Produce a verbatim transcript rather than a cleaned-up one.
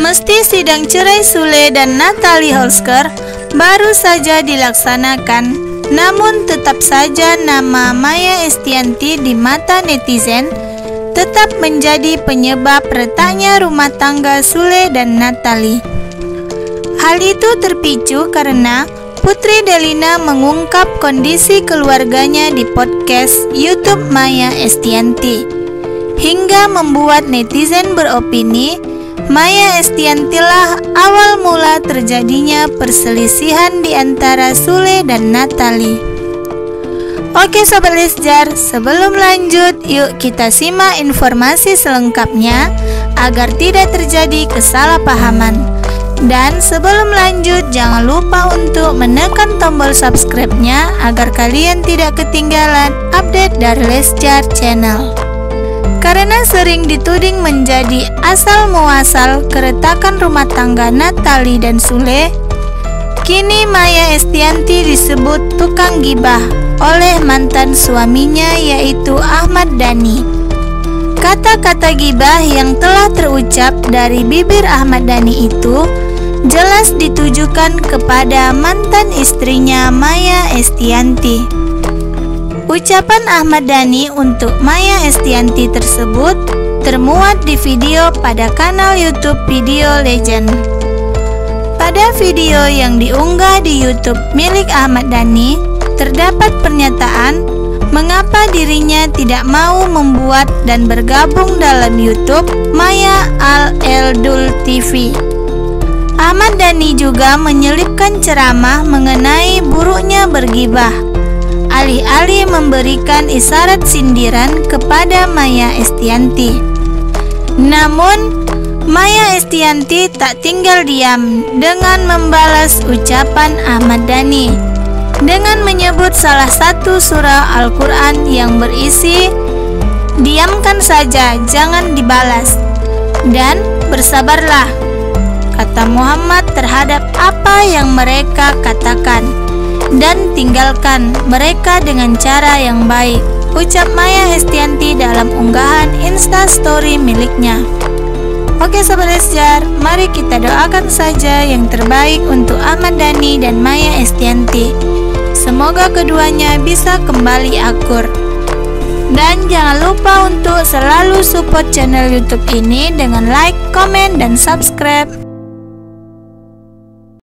Mesti sidang cerai Sule dan Natalie Holsker baru saja dilaksanakan, namun tetap saja nama Maya Estianty di mata netizen tetap menjadi penyebab retaknya rumah tangga Sule dan Natalie. Hal itu terpicu karena Putri Delina mengungkap kondisi keluarganya di podcast YouTube Maya Estianty, hingga membuat netizen beropini Maya Estianty lah awal mula terjadinya perselisihan di antara Sule dan Natalie. Oke Sobat Lesjar, sebelum lanjut yuk kita simak informasi selengkapnya agar tidak terjadi kesalahpahaman. Dan sebelum lanjut jangan lupa untuk menekan tombol subscribe-nya agar kalian tidak ketinggalan update dari Lesjar Channel. Karena sering dituding menjadi asal muasal keretakan rumah tangga Natalie dan Sule, kini Maya Estianty disebut tukang gibah oleh mantan suaminya yaitu Ahmad Dhani. Kata-kata gibah yang telah terucap dari bibir Ahmad Dhani itu jelas ditujukan kepada mantan istrinya Maya Estianty. Ucapan Ahmad Dhani untuk Maya Estianty tersebut termuat di video pada kanal YouTube Video Legend. Pada video yang diunggah di YouTube milik Ahmad Dhani, terdapat pernyataan mengapa dirinya tidak mau membuat dan bergabung dalam YouTube Maya Al-Eldul T V. Ahmad Dhani juga menyelipkan ceramah mengenai buruknya bergibah, alih-alih memberikan isyarat sindiran kepada Maya Estianty. Namun, Maya Estianty tak tinggal diam dengan membalas ucapan Ahmad Dhani dengan menyebut salah satu surah Al-Quran yang berisi, "Diamkan saja, jangan dibalas, dan bersabarlah," kata Muhammad terhadap apa yang mereka katakan, dan tinggalkan mereka dengan cara yang baik, ucap Maya Estianty dalam unggahan Instastory miliknya. Oke Sobat Lesjar, mari kita doakan saja yang terbaik untuk Ahmad Dhani dan Maya Estianty. Semoga keduanya bisa kembali akur. Dan jangan lupa untuk selalu support channel YouTube ini dengan like, komen, dan subscribe.